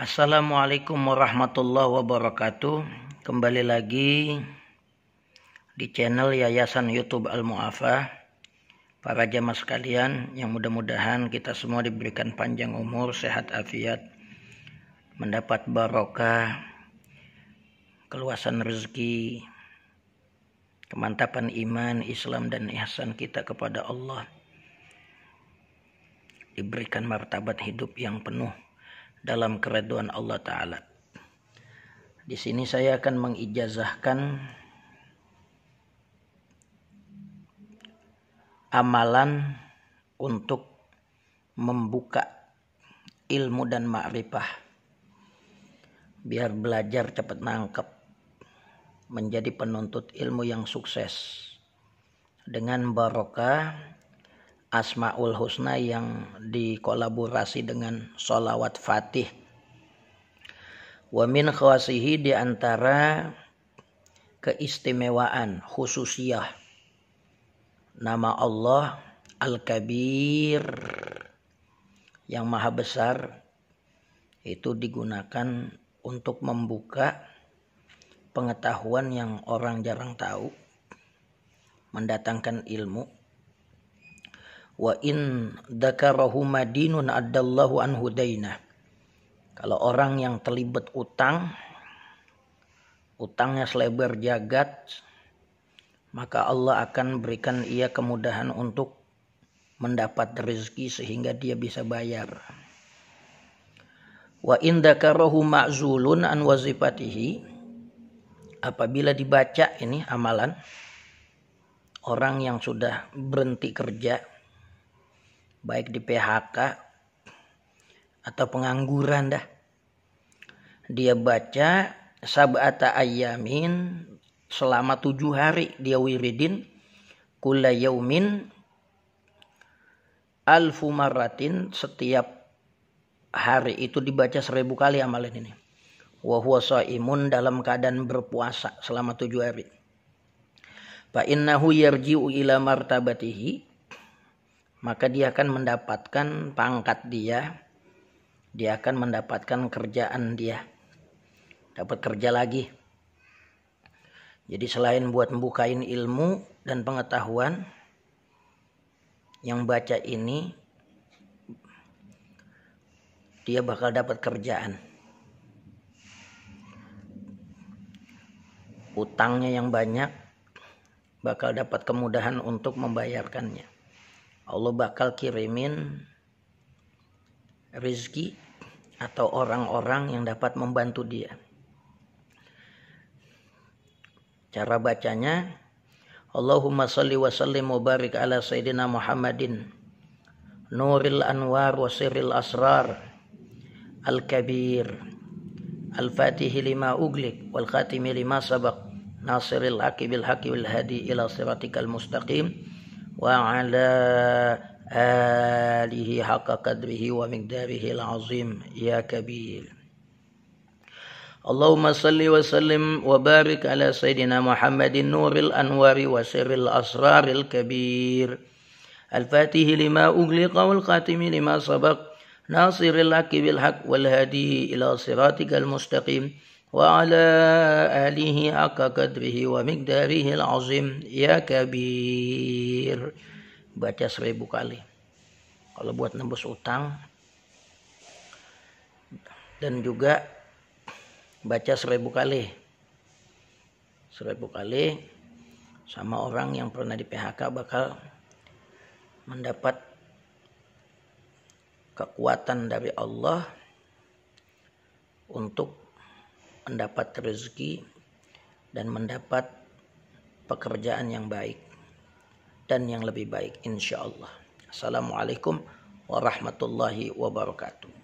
Assalamualaikum warahmatullahi wabarakatuh. Kembali lagi di channel Yayasan YouTube Al-Mu'afah. Para jamaah sekalian, yang mudah-mudahan kita semua diberikan panjang umur, sehat afiat, mendapat barokah, keluasan rezeki, kemantapan iman, Islam dan ihsan kita kepada Allah, diberikan martabat hidup yang penuh dalam keridhaan Allah Ta'ala. Di sini saya akan mengijazahkan amalan untuk membuka ilmu dan ma'rifah, biar belajar cepat nangkep, menjadi penuntut ilmu yang sukses dengan barokah Asmaul Husna yang dikolaborasi dengan sholawat Fatih. Wa min khawasihi, di antara keistimewaan khususiyah nama Allah Al-Kabir yang maha besar, itu digunakan untuk membuka pengetahuan yang orang jarang tahu, mendatangkan ilmu. Wa in dzakarahu madinun addallahu anhu dainah. Kalau orang yang terlibat utangnya selebar jagat, maka Allah akan berikan ia kemudahan untuk mendapat rezeki sehingga dia bisa bayar. Wa in dzakarahu ma'zulun an wazifatihi. Apabila dibaca ini amalan orang yang sudah berhenti kerja, baik di PHK atau pengangguran dah, dia baca sab'ata ayyamin, selama 7 hari dia wiridin, kulla yaumin alfu marratin, setiap hari itu dibaca 1000 kali amalan ini. Wa huwa shaimun, dalam keadaan berpuasa selama 7 hari. Fa innahu yarji'u ila martabatihi, maka dia akan mendapatkan pangkat dia akan mendapatkan kerjaan dia, dapat kerja lagi. Jadi selain buat membukain ilmu dan pengetahuan, yang baca ini dia bakal dapat kerjaan. Utangnya yang banyak bakal dapat kemudahan untuk membayarkannya. Allah bakal kirimin rezeki atau orang-orang yang dapat membantu dia. Cara bacanya, Allahumma salli wa sallim wa barik ala sayyidina Muhammadin nuril anwar wa sirril asrar al-kabir al-fatihi lima uglik wal khatimi lima sabaq nasiril haqi bil haqi wal hadi ila siratikal mustaqim wa ala alihi haqqa qadrihi wa miqdarihi al-azim ya kabir. Allahumma salli wa sallim wa barik ala sayyidina Muhammadin nuril anwari wa sirril asraril kabir al-fatihi lima ughliqa wal khatimi lima sabaq nasiril haqqi bil haqq wal hadi ila siratikal mustaqim wa ala alihi haqqa qadrihi wa miqdarihi al-azim ya kabir. Baca 1000 kali. Kalau buat nembus utang, dan juga baca 1000 kali. 1000 kali sama orang yang pernah di PHK bakal mendapat kekuatan dari Allah untuk mendapat rezeki dan mendapat pekerjaan yang baik dan yang lebih baik insyaallah. Assalamualaikum warahmatullahi wabarakatuh.